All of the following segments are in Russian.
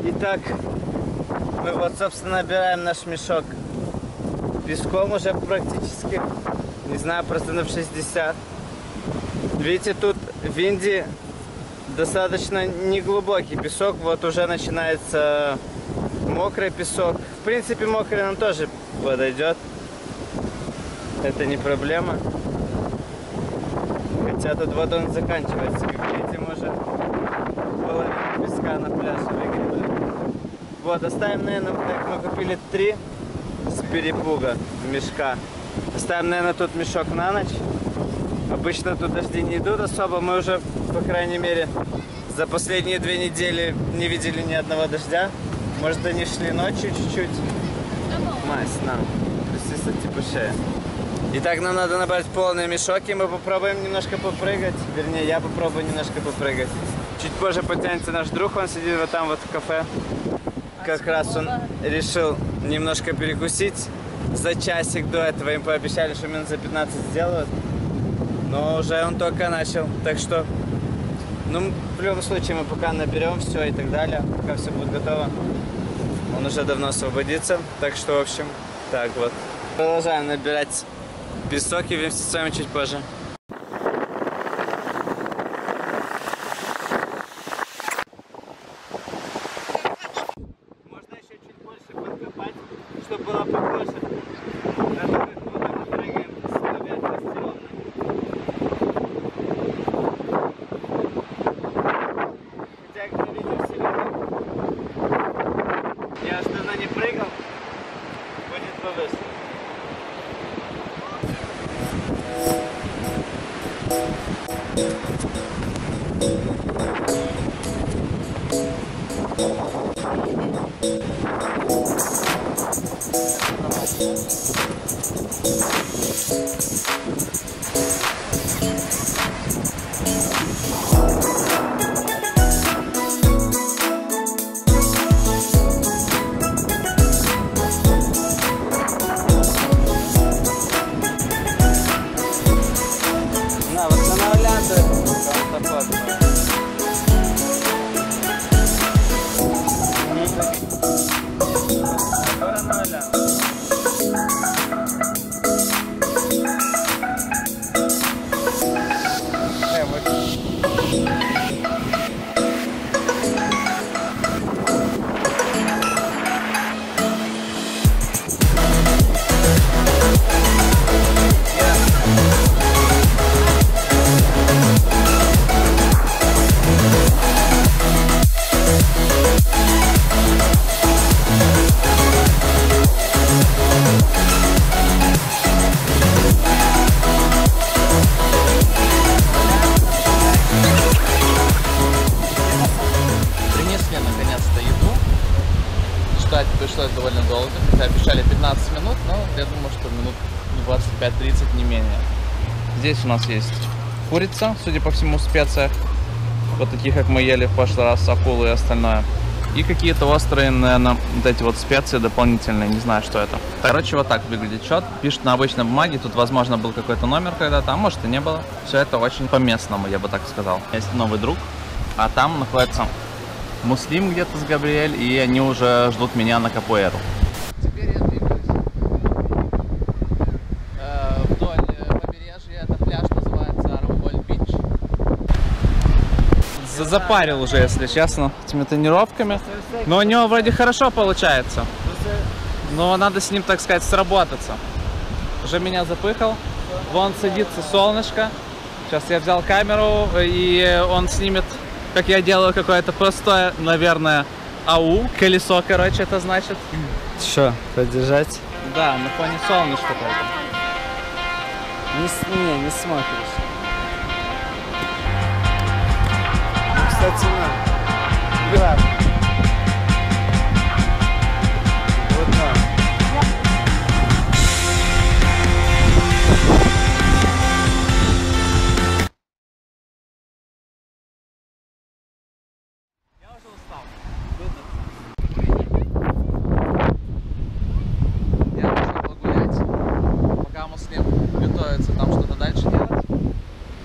Итак, мы вот, собственно, набираем наш мешок песком уже практически. Не знаю, процентов 60. Видите, тут в Индии достаточно неглубокий песок. Вот уже начинается мокрый песок. В принципе, мокрый нам тоже подойдет. Это не проблема. Хотя тут вот он заканчивается. Как видите, мы уже половину песка на пляж выгребли. Вот, оставим, наверное, так мы купили 3 с перепуга мешка. Оставим, наверное, тут мешок на ночь. Обычно тут дожди не идут особо. Мы уже, по крайней мере, за последние 2 недели не видели ни одного дождя. Может, они шли ночью чуть-чуть. Мась, нам. Присутствуйте типа шея. Итак, нам надо набрать полные мешок, и мы попробуем немножко попрыгать. Вернее, я попробую немножко попрыгать. Чуть позже потянется наш друг, он сидит вот там вот в кафе. Как раз он решил немножко перекусить. За часик до этого им пообещали, что минут за 15 сделают. Но уже он только начал. Так что, ну, в любом случае, мы пока наберем все и так далее. Пока все будет готово. Он уже давно освободится. Так что, в общем, так вот. Продолжаем набирать песок и увидимся с вами чуть позже. Можно еще чуть больше подкопать, чтобы было похоже. Я аж давно не прыгал, будет повыше. На, восстанавливаем пришлось довольно долго, хотя обещали 15 минут, но я думаю, что минут 25-30 не менее. Здесь у нас есть курица, судя по всему, в специях, вот таких, как мы ели в прошлый раз, акулу и остальное. И какие-то острые, наверное, вот эти вот специи дополнительные, не знаю, что это. Короче, вот так выглядит счет. Пишет на обычной бумаге, тут, возможно, был какой-то номер когда-то, а может и не было. Все это очень по-местному, я бы так сказал. Есть новый друг, а там находится Муслим где-то с Габриэль, и они уже ждут меня на капуэру. Теперь я двигаюсь вдоль побережья. Это пляж называется Арамболь-Бич. Запарил уже, если честно, этими тренировками. Но у него вроде хорошо получается. Но надо с ним, так сказать, сработаться. Уже меня запыхал. Вон садится солнышко. Сейчас я взял камеру, и он снимет, как я делаю какое-то простое, наверное, ау. Колесо, короче, это значит. Что, подержать? Да, на фоне солнышка только. Не смотришь. Кстати, на. Вот на. Я нужно погулять, пока Муслим готовится там что-то дальше делать.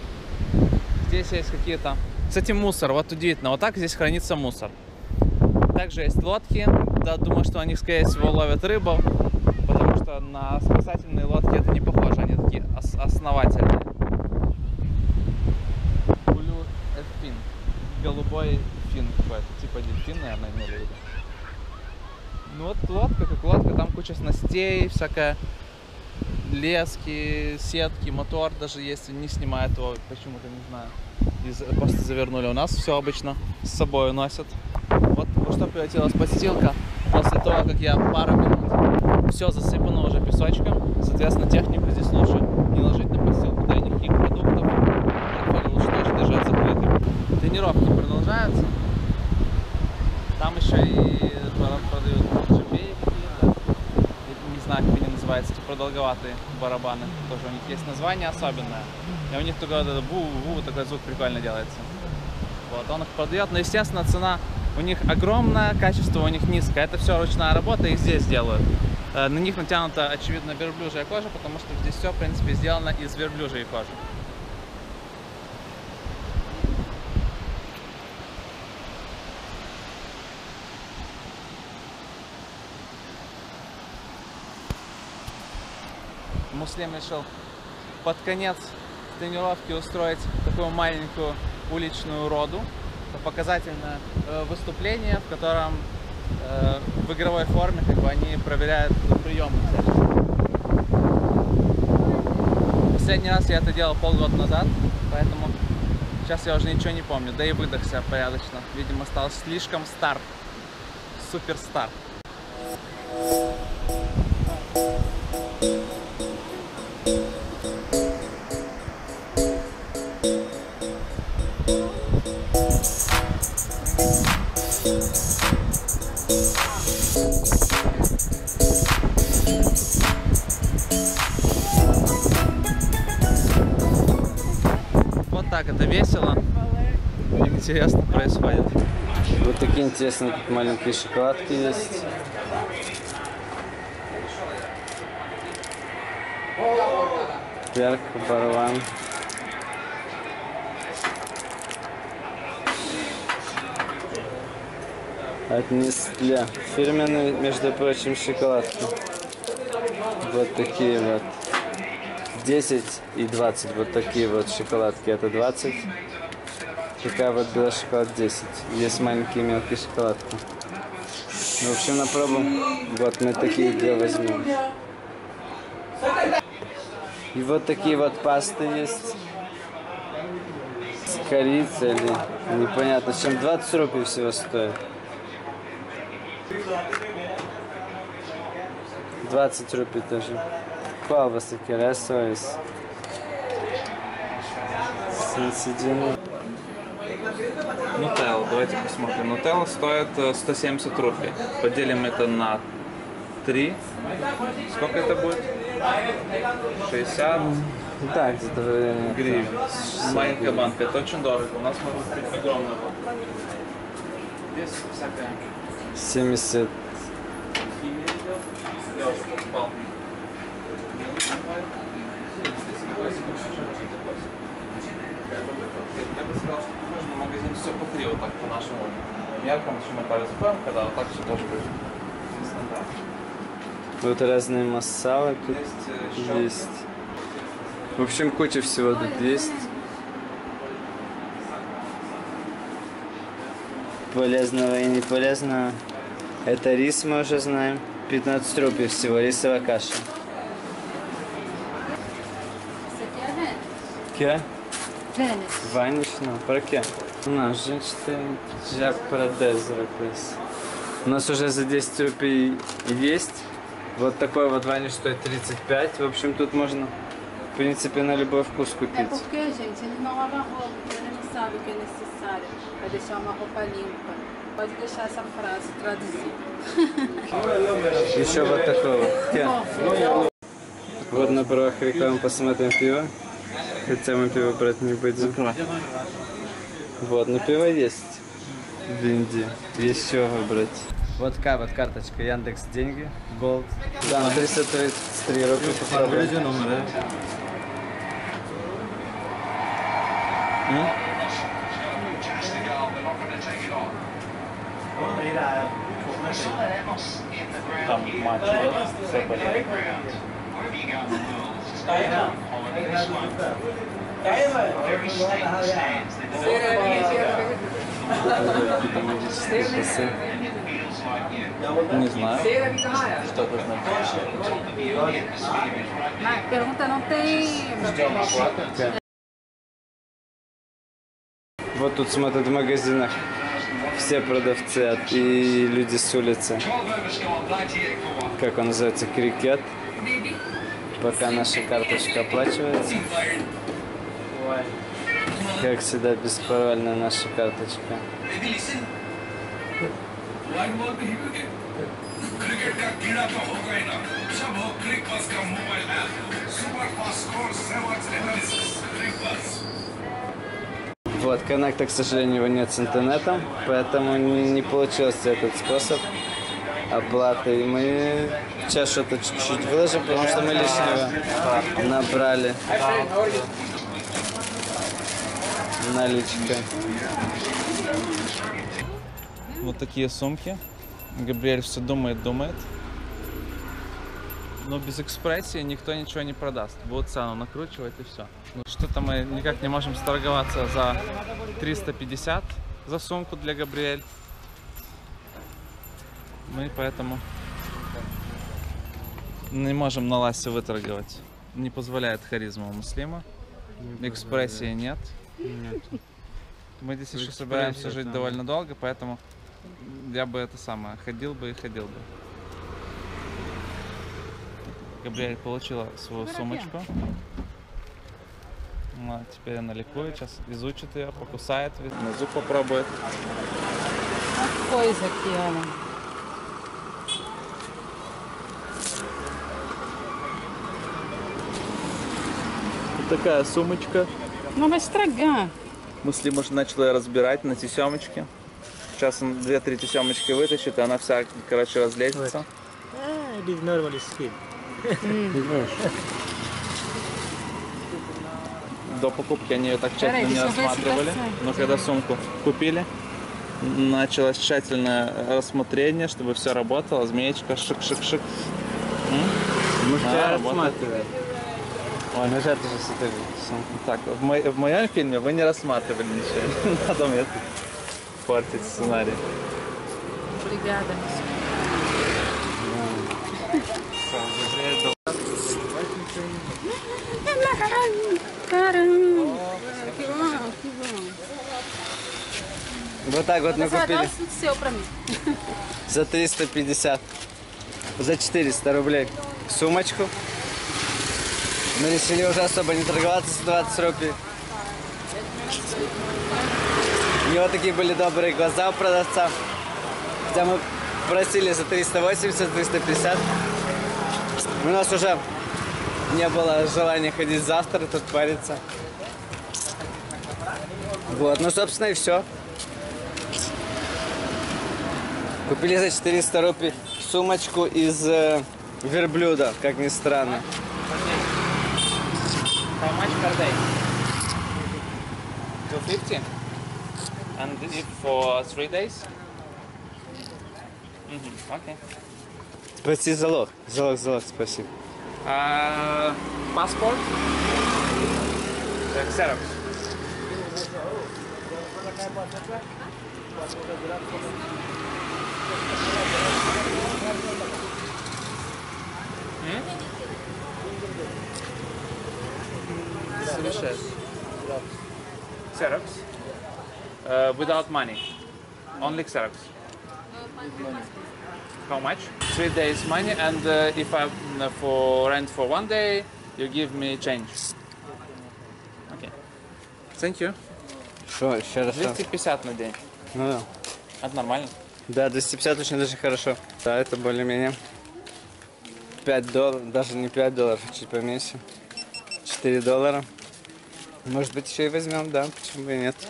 Здесь есть какие-то... Кстати, мусор, вот удивительно, вот так здесь хранится мусор. Также есть лодки. Да, думаю, что они, скорее всего, ловят рыбу, потому что на спасательные лодки это не похоже, они такие основательные. Blue fin, голубой фин какой-то, типа дельфин, наверное, имели в виду. Ну вот лодка как лодка, там куча снастей, всякая лески, сетки, мотор даже есть, не снимает его, почему-то не знаю. Просто завернули. У нас все обычно с собой носят. Вот во что превратилась подстилка после того, как я пару минут все засыпано уже песочком. Соответственно, технику здесь лучше не ложить на подстилку, да и никаких продуктов. Лучше тоже держать закрытым. Тренировки продолжаются. Там еще и продают джипеи какие-то. Не знаю, как они называются, эти продолговатые барабаны. Тоже у них есть название особенное. И у них только ву-ву, такой звук прикольно делается. Вот, он их продает, но, естественно, цена у них огромная, качество у них низкое. Это все ручная работа, их здесь делают. На них натянута, очевидно, верблюжья кожа, потому что здесь все, в принципе, сделано из верблюжьей кожи. Муслим решил под конец тренировки устроить такую маленькую уличную роду. Это показательное выступление, в котором в игровой форме они проверяют приемы. Последний раз я это делал полгода назад, поэтому сейчас я уже ничего не помню. Да и выдохся порядочно. Видимо, стал слишком стар. Суперстар. Вот так это весело и интересно происходит. Вот такие интересные тут маленькие шоколадки есть. Ярко, Барлан. От Nestle. Фирменные, между прочим, шоколадки. Вот такие вот. 10 и 20. Вот такие вот шоколадки. Это 20. Такая вот белый шоколад 10. Есть маленькие мелкие шоколадки. В общем, на пробу. Вот мы такие две возьмем. И вот такие вот пасты есть. С корицей или непонятно. Чем 20 рублей всего стоит. 20 рублей тоже. Колбасы керасовис. Сенсидин. Нутелла, давайте посмотрим. Нутелла стоит 170 рублей. Поделим это на 3. Сколько это будет? 60 Так, где-то гривен. Маленькая банка. Это очень дорого. У нас может быть огромная банка. Здесь всякая 70. химия идет. Я уже покупал. Я бы сказал, что можно магазин все по 3, вот так по нашему меркам, что мы паразитаем, когда вот так все тоже будет нестандартно. Вот разные массалы тут есть. В общем, куча всего тут есть. Полезного и не полезного. Это рис, мы уже знаем. 15 рублей всего, рисовая каша. Ке? Ваниш, ну, para quê? Não, a gente tem já para 10 рублей. У нас уже за 10 рублей есть. Вот такой вот ваниш стоит 35. В общем, тут можно, в принципе, на любой вкус É купить. porque, gente, eles não lavam roupa, ele não sabe o que é necessário para deixar uma roupa limpa. Pode deixar essa frase traduzida. Еще вот такого. Ке? Вот на правах рекламы посмотрим пиво. Хотя мы пиво брать не будем. Вот, но пиво есть в Индии. Есть чего выбрать. Вот такая вот карточка Яндекс Деньги, Gold. Да, на 333 рубля попробуем. Там матч идет, все болеют. Не знаю, что это значит. Pergunta não tem. Вот тут смотрят в магазинах все продавцы и люди с улицы. Как он называется? Крикет. Пока наша карточка оплачивается. Как всегда, беспарольная наша карточка. Cricket का कीड़ा तो हो गए ना सब हो Cricbuzz का mobile app super fast score 7 Cricbuzz. Вот, коннекта, к сожалению, его нет с интернетом, поэтому не получился этот способ оплаты. И мы сейчас что-то чуть-чуть выложим, потому что мы лишнего набрали наличкой. Вот такие сумки. Габриэль все думает. Но без экспрессии никто ничего не продаст. Будут цену накручивать и все. Ну, что-то мы никак не можем сторговаться за 350 за сумку для Габриэль. Мы поэтому не можем на лассе выторговать. Не позволяет харизма у Муслима. Экспрессии нет. Мы здесь еще собираемся жить довольно долго, поэтому я бы это самое, ходил бы. Габриэль получила свою сумочку. Ну, теперь она ликует, сейчас изучит ее, покусает, на зуб попробует. Coisa aqui, olha. Вот такая сумочка. Não vai estragar. Муслим уже начал ее разбирать на тесемочке. Сейчас он 2-3 тесемочки вытащит, и она вся, короче, разлезется. It is normally skin. До покупки они ее так тщательно не Здесь рассматривали, обязательно. но когда сумку купили, началось тщательное рассмотрение, чтобы все работало, змеечка, шик-шик-шик. Мы вчера работает. рассматривали. Ой, ну это же смотри, сумка. Так, в моем фильме вы не рассматривали ничего. Не надо мне тут портить сценарий. Obrigada. Caramba! Que bom. Вот так вот мы Você vai dar купили o seu pra mim. за 350, за 400 рублей сумочку. Мы решили уже особо не торговаться за 20 рублей. У него такие были добрые глаза у продавца. Хотя мы просили за 380-350. У нас уже не было желания ходить завтра, тут париться. Вот, ну собственно и все. Купили за 400 рублей сумочку из верблюда, как ни странно. How much per day? 250? And if for 3 days? Okay. Спроси залог. Залог, спасибо. Passport? Xerox. Совершенно. Xerox? Without money. Only Xerox. How much? 3 days money, and if I for rent for 1 day, you give me change. Okay. Thank you. Что, еще раз? 250 на день. Ну да. Это нормально. Да, 250 очень даже хорошо. Да, это более-менее. $5, даже не $5, чуть поменьше. $4. Может быть, еще и возьмем, да, почему бы и нет.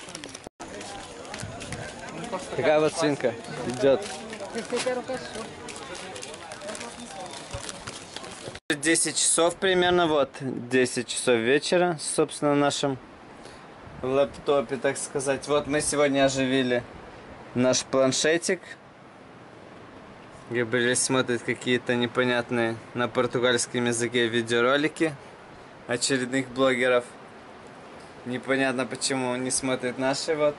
Такая вот свинка идет. 10 часов примерно, вот, 10 часов вечера, собственно, в нашем лэптопе, так сказать. Вот мы сегодня оживили наш планшетик. Габриэль смотрит какие-то непонятные на португальском языке видеоролики очередных блогеров. Непонятно, почему он не смотрит наши вот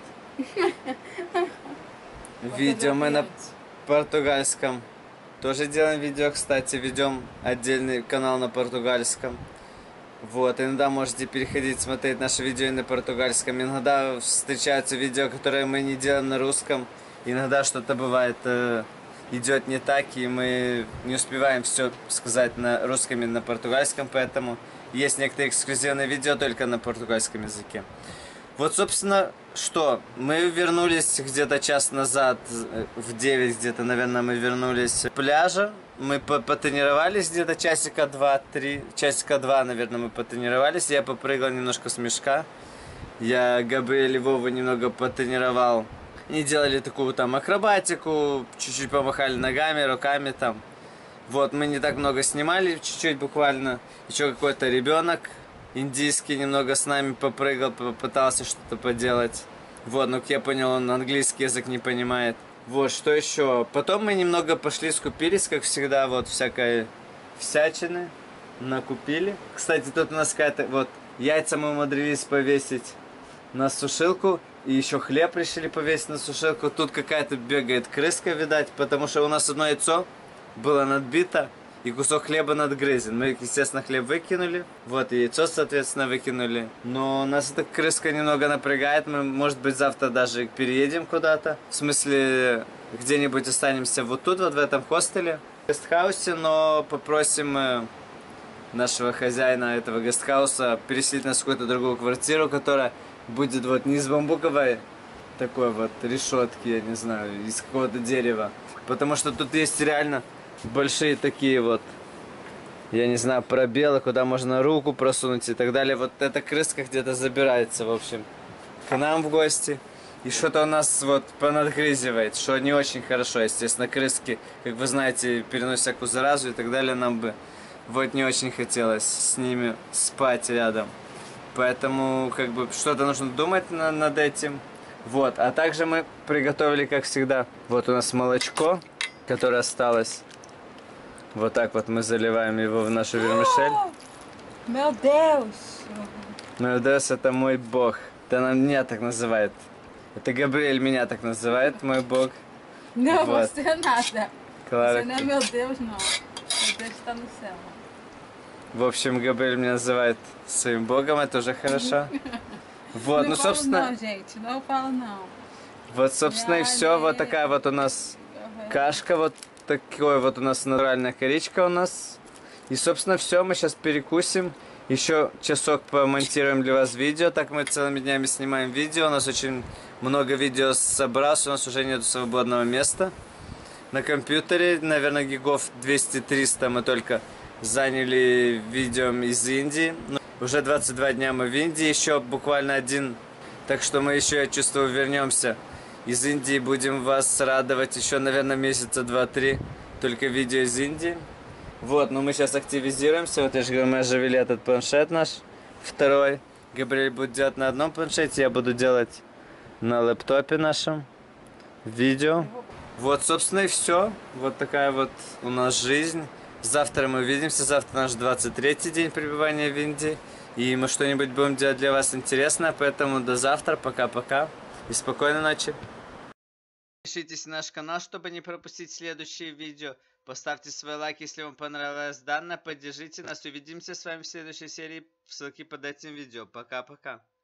видео. Мы на португальском тоже делаем видео, кстати, ведем отдельный канал на португальском. Вот, иногда можете переходить, смотреть наши видео и на португальском. Иногда встречаются видео, которые мы не делаем на русском. Иногда что-то бывает, идет не так, и мы не успеваем все сказать на русском и на португальском, поэтому есть некоторые эксклюзивные видео только на португальском языке. Вот, собственно, что? Мы вернулись где-то час назад, в 9 где-то, наверное, мы вернулись с пляжа. Мы потренировались где-то часика 2-3, часика 2, наверное, мы потренировались. Я попрыгал немножко с мешка. Я Габриэль и Вову немного потренировал. Они делали такую там акробатику, чуть-чуть помахали ногами, руками там. Вот, мы не так много снимали, чуть-чуть буквально. Еще какой-то ребенок индийский немного с нами попрыгал, попытался что-то поделать. Вот, ну, как я понял, он английский язык не понимает. Вот, что еще? Потом мы немного пошли, скупились, как всегда, вот, всякой всячины накупили. Кстати, тут у нас какая-то, вот, яйца мы умудрились повесить на сушилку. И еще хлеб решили повесить на сушилку. Тут какая-то бегает крыска, видать, потому что у нас одно яйцо было надбито и кусок хлеба надгрызен. Мы, естественно, хлеб выкинули. Вот, и яйцо, соответственно, выкинули. Но нас эта крыска немного напрягает. Мы, может быть, завтра даже переедем куда-то. В смысле, где-нибудь останемся вот тут, вот в этом хостеле, в гестхаусе, но попросим нашего хозяина этого гестхауса переселить нас в какую-то другую квартиру, которая будет вот не из бамбуковой такой вот решетки, я не знаю, из какого-то дерева. Потому что тут есть реально большие такие вот, я не знаю, пробелы, куда можно руку просунуть и так далее. Вот эта крыска где-то забирается, в общем, к нам в гости. И что-то у нас вот понадгрызивает, что не очень хорошо, естественно. Крыски, как вы знаете, переносят всякую заразу и так далее. Нам бы вот не очень хотелось с ними спать рядом. Поэтому, как бы, что-то нужно думать над этим. Вот, а также мы приготовили, как всегда, вот у нас молочко, которое осталось. Вот так вот мы заливаем его в нашу вермишель. Meu Deus! Meu Deus, это мой бог. Это она меня так называет. Это Габриэль меня так называет, мой бог. Não, Вот. você é nada. Клара. Você não é meu Deus, não. Meu Deus está no céu. В общем, Габриэль меня называет своим богом, это уже хорошо. Вот, Não ну, falo собственно, não, gente. Não falo não. вот, собственно, и все. Вот такая вот у нас кашка, вот такой вот у нас натуральная коричка у нас. И, собственно, все, мы сейчас перекусим. Еще часок помонтируем для вас видео. Так мы целыми днями снимаем видео. У нас очень много видео собралось. У нас уже нет свободного места на компьютере. Наверное, гигов 200-300 мы только заняли видео из Индии. Уже 22 дня мы в Индии. Еще буквально один. Так что мы еще, я чувствую, вернемся из Индии. Будем вас радовать еще, наверное, месяца 2-3. Только видео из Индии. Вот, ну мы сейчас активизируемся. Вот я же говорю, мы оживили этот планшет наш, второй. Габриэль будет делать на одном планшете, я буду делать на лэптопе нашем видео. Вот, собственно, и все. Вот такая вот у нас жизнь. Завтра мы увидимся. Завтра наш 23-й день пребывания в Индии. И мы что-нибудь будем делать для вас интересное. Поэтому до завтра. Пока-пока. И спокойной ночи. Подпишитесь на наш канал, чтобы не пропустить следующие видео. Поставьте свой лайк, если вам понравилось данное. Поддержите нас. Увидимся с вами в следующей серии. Ссылки под этим видео. Пока-пока.